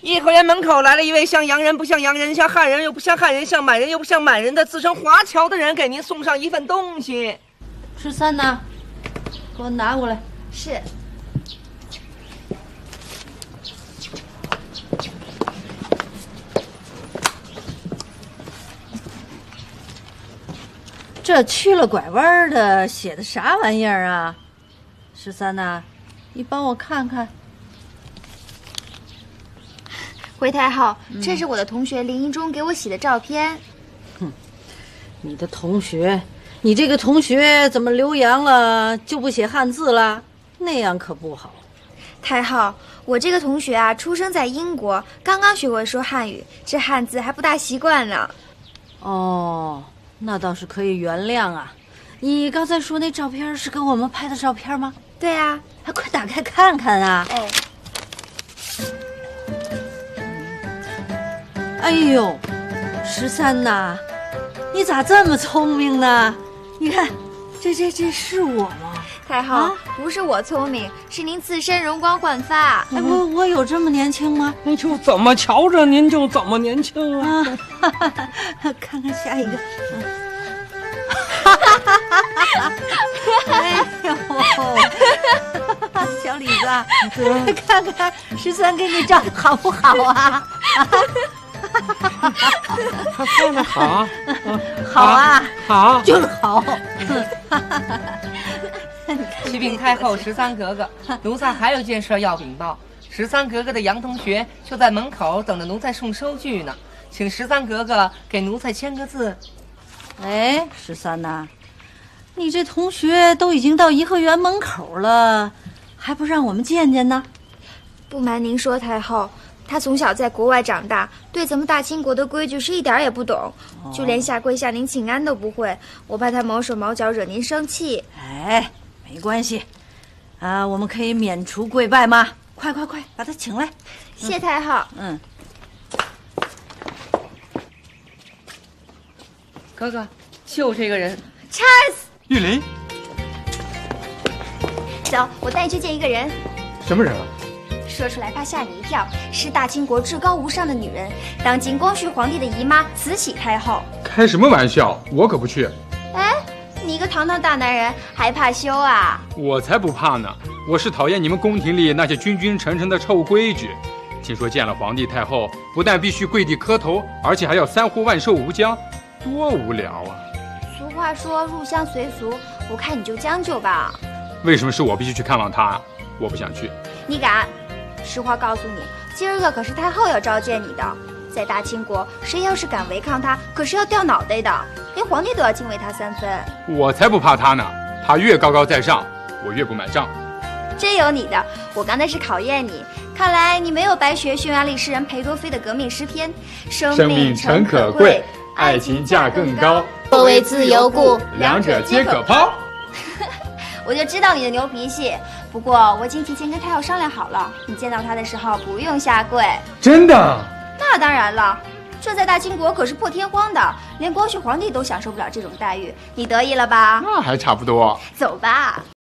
颐和园门口来了一位像洋人不像洋人，像汉人又不像汉人，像满人又不像满人的自称华侨的人，给您送上一份东西。 13呢？给我拿过来。 是。 这曲了拐弯的写的啥玩意儿啊？13呢？你帮我看看。 回太后，这是我的同学林一中给我洗的照片。 你的同学，你这个同学怎么留洋了就不写汉字了？那样可不好。 太后，我这个同学啊，出生在英国，刚刚学会说汉语，这汉字还不大习惯呢。 哦，那倒是可以原谅啊。你刚才说那照片是跟我们拍的照片吗？ 对啊。 快打开看看啊。 哦。 哎呦，13呐，你咋这么聪明呢？你看，这是我吗？ 太后，不是我聪明，是您自身容光焕发。 哎，我有这么年轻吗？ 你就怎么瞧着您就怎么年轻啊！ 看看下一个。哎呦，小李子，看看13给你照的好不好啊？ 他说的好， 好啊， 好， 就是好。 启禀太后，13格格，奴才还有件事要禀报。13格格的杨同学就在门口等着奴才送收据呢，请13格格给奴才签个字。 哎，13呐，你这同学都已经到颐和园门口了，还不让我们见见呢？ 不瞒您说，太后。他从小在国外长大，对咱们大清国的规矩是一点也不懂，就连下跪向您请安都不会。我怕他毛手毛脚惹您生气。 哎，没关系，我们可以免除跪拜吗？快，把他请来。 谢太后。 哥哥，就这个人。 Charles， 玉林， 走，我带你去见一个人。 什么人啊？ 说出来怕吓你一跳，是大清国至高无上的女人，当今光绪皇帝的姨妈慈禧太后。 开什么玩笑，我可不去。 哎，你一个堂堂大男人还怕羞啊？ 我才不怕呢，我是讨厌你们宫廷里那些君君臣臣的臭规矩。听说见了皇帝太后，不但必须跪地磕头，而且还要3呼万寿无疆，多无聊啊！ 俗话说入乡随俗，我看你就将就吧。 为什么是我必须去看望他？我不想去。 你敢？实话告诉你，今儿个可是太后要召见你的。在大清国，谁要是敢违抗她，可是要掉脑袋的，连皇帝都要敬畏她3分。 我才不怕他呢，他越高高在上，我越不买账。 真有你的！我刚才是考验你，看来你没有白学匈牙利诗人裴多菲的革命诗篇：生命诚可贵，爱情价更高。若为自由故， 两者皆可抛。 我就知道你的牛脾气。不过我已经提前跟太后商量好了，你见到她的时候不用下跪。 真的？ 那当然了，这在大清国可是破天荒的，连光绪皇帝都享受不了这种待遇，你得意了吧？ 那还差不多。 走吧。